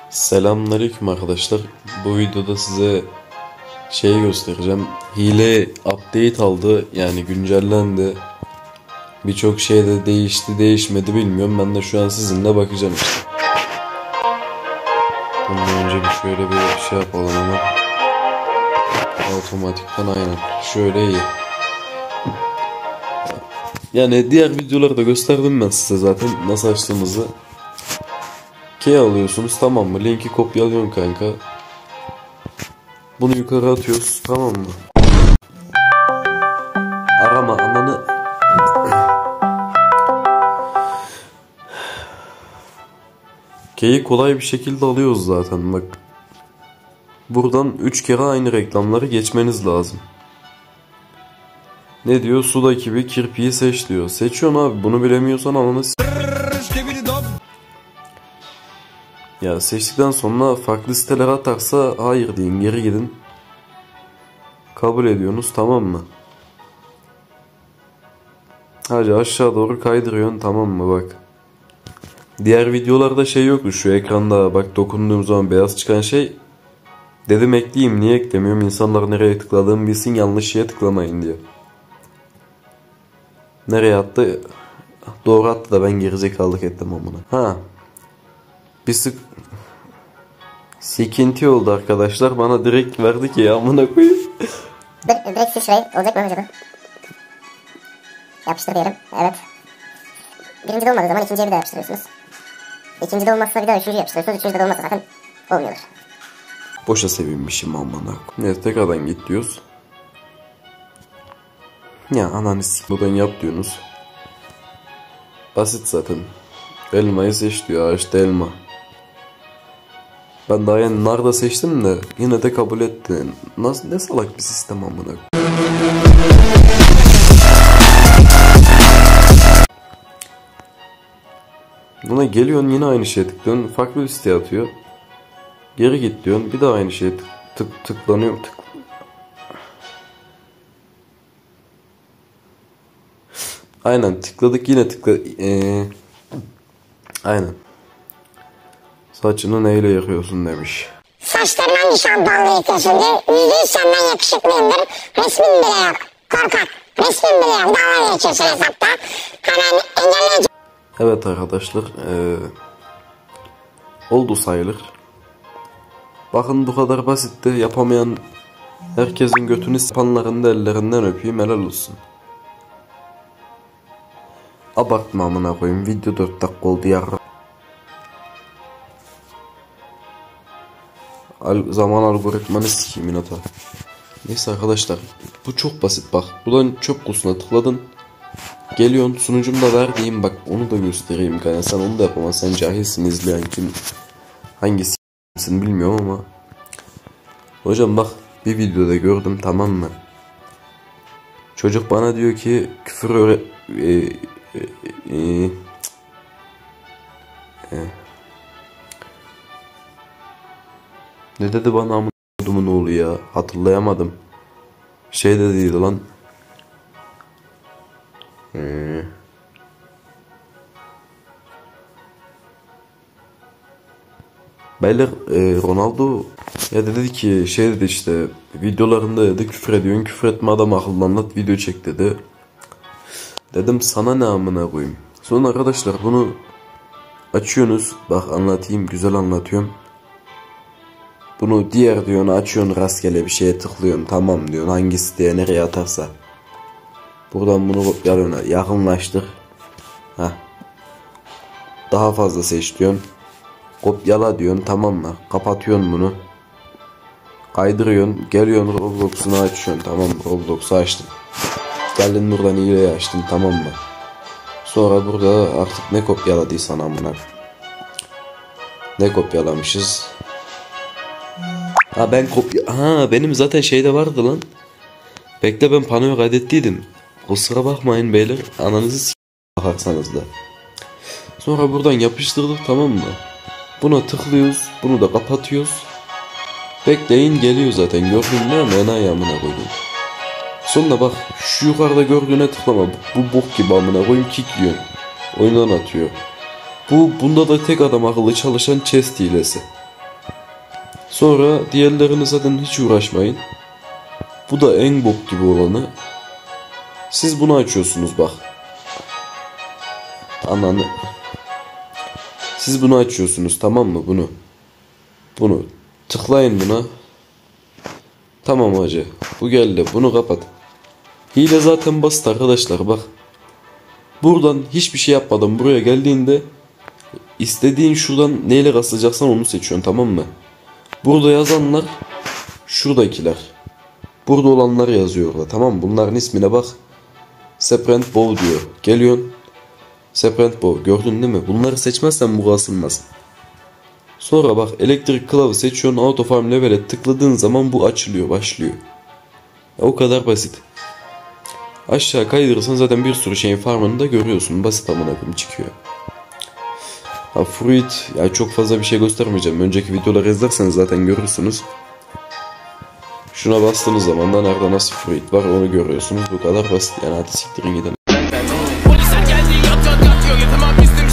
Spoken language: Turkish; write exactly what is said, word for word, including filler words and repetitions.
Selamünaleyküm arkadaşlar. Bu videoda size şeyi göstereceğim. Hile update aldı, yani güncellendi. Birçok şey de değişti, değişmedi bilmiyorum. Ben de şu an sizinle bakacağım işte. Bundan önce bir şöyle bir şey yapalım ama. Otomatikten aynen. Şöyle iyi. Yani diğer videolarda gösterdim ben size zaten nasıl açtığımızı. Key alıyorsunuz, tamam mı? Linki kopyalıyorum kanka. Bunu yukarı atıyoruz, tamam mı? Arama ananı. Key'i kolay bir şekilde alıyoruz zaten bak. Buradan üç kere aynı reklamları geçmeniz lazım. Ne diyor? Sudaki bir kirpiyi seç diyor. Seçiyorsun abi, bunu bilemiyorsan ananı s***. Ya seçtikten sonra farklı siteler atarsa hayır deyin, geri gidin. Kabul ediyorsunuz, tamam mı? Hadi aşağı doğru kaydırıyorsun, tamam mı bak. Diğer videolarda şey yoktu, şu ekranda bak dokunduğum zaman beyaz çıkan şey. Dedim ekleyeyim, niye eklemiyorum, insanlar nereye tıkladığımı bilsin, yanlış şeye tıklamayın diye. Nereye attı? Doğru attı da ben gerizekalık ettim amına. Ha. Bir sık sıkıntı oldu arkadaşlar, bana direkt verdi ki ya amına koyayım. Direkt sil şurayı. Olacak mı acaba? Yapıştır diyelim. Evet. Birinci de olmadığı zaman ikinciye bir daha yapıştırıyorsunuz. İkinci de olmazsa bir daha üçüncü yapıştırıyorsunuz. Üçüncü de olmazsa zaten olmuyordur. Boşa sevinmişim amına. Evet, tekrardan git diyoruz. Ya ananı s*** buradan yap diyorsunuz. Basit zaten. Elmayı seç diyor, işte elma. Ben daha yani nar da seçtim de yine de kabul etti. Nasıl, ne salak bir sistem amına. Buna geliyorsun, yine aynı şeye tıklıyorsun, farklı bir siteye atıyor. Geri git diyorsun, bir daha aynı şeye tık, tık tıklanıyor tık. Aynen tıkladık, yine tıkla ee, aynen. Saçını neyle yakıyorsun demiş. Saçlarını hangi şampuanla yıkıyorsun diye. Yüzde yüz senden yakışıklıyımdır. Resmin bile yok. Korkak. Resmin bile yok. Dalga geçiyorsun hesapta. Hemen engelleyici. Evet arkadaşlar, ee, oldu sayılır. Bakın bu kadar basitti. Yapamayan herkesin götünü yapanların da ellerinden öpeyim, helal olsun. Abartma amına koyayım, video dört dakika oldu ya. Al, zaman algoritmanı sikiyim inata. Neyse arkadaşlar, bu çok basit bak. Buradan çöp kutusuna tıkladın. Geliyorsun, sunucumda ver diyeyim, bak onu da göstereyim kanka. Sen onu da yapamazsın, sen cahilsin, izleyen kim hangisi bilmiyorum ama. Hocam bak, bir videoda gördüm, tamam mı? Çocuk bana diyor ki küfür öğre... E, e, e, e. Ne dedi bana amına oğlu ya, hatırlayamadım. Şey dediydi lan. Ee. Beyler e, Ronaldo ya dedi ki şey dedi işte videolarında dedi küfür ediyorsun, küfür etme adam akıllı anlat, video çek dedi. Dedim sana ne amına koyayım. Sonra arkadaşlar bunu açıyorsunuz, bak anlatayım, güzel anlatıyorum. Bunu diğer diyorsun, açıyorsun, rastgele bir şeye tıklıyorsun, tamam diyorsun, hangi siteye nereye atarsa. Buradan bunu kopyalıyorsun, yakınlaştır. Heh. Daha fazla seç diyorsun. Kopyala diyorsun, tamam mı? Kapatıyorsun bunu. Kaydırıyorsun, geliyorsun Roblox'unu açıyorsun, tamam mı? Roblox'u açtım. Geldin buradan hileyi açtın, tamam mı? Sonra burada artık ne kopyaladıysan amına. Ne kopyalamışız? Ha ben kopya... Ha benim zaten şeyde vardı lan. Bekle, ben panoya kaydettiydim. Kusura bakmayın beyler, ananızı s*** bakarsanız da. Sonra buradan yapıştırdık, tamam mı? Buna tıklıyoruz, bunu da kapatıyoruz. Bekleyin, geliyor zaten, gördün mü? Enayi amına koydum. Sonra bak şu yukarıda gördüğüne tıklama. Bu bok gibi amına koyayım, kilitliyorsun. Oyundan atıyor. Bu bunda da tek adam akıllı çalışan chest hilesi. Sonra diğerlerini zaten hiç uğraşmayın. Bu da en bok gibi olanı. Siz bunu açıyorsunuz bak. Ananı. Siz bunu açıyorsunuz, tamam mı, bunu. Bunu. Tıklayın buna. Tamam hacı. Bu geldi. Bunu kapat. Hile zaten basit arkadaşlar, bak. Buradan hiçbir şey yapmadan buraya geldiğinde istediğin şuradan neyle rastlayacaksan onu seçiyorsun, tamam mı? Burada yazanlar şuradakiler. Burada olanlar yazıyor orada, tamam mı? Bunların ismine bak. Separate Bow diyor. Geliyorsun. Separate Bow. Gördün değil mi? Bunları seçmezsen bu kasılmaz. Sonra bak, elektrik kılavuz seçiyorsun. Auto Farm Level'e tıkladığın zaman bu açılıyor. Başlıyor. O kadar basit. Aşağı kaydırırsan zaten bir sürü şeyin farmını da görüyorsun. Basit amına koyayım, çıkıyor. Ha, fruit. Ya çok fazla bir şey göstermeyeceğim. Önceki videoları izlerseniz zaten görürsünüz. Şuna bastığınız zaman da nerede nasıl fruit var onu görüyorsunuz. Bu kadar basit. Yani hadi siktirin gidelim. Polisler geldi, yat yat yatıyor, yatamam bizim